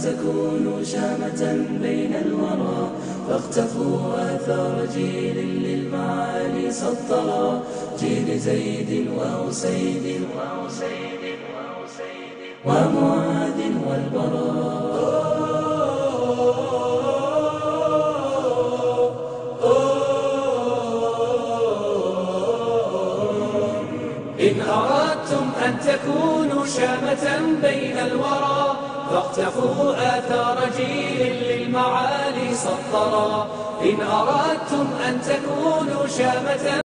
تكونوا شامة بين الورى، فاختفوا آثار جيل للمعالي سطرا، جيل زيد وأسيد ومعاذ والبراء. إن أردتم أن تكونوا شامة بين الورى، فاقتفوا آثار جيل للمعالي سطرا. إن أردتم أن تكونوا شامة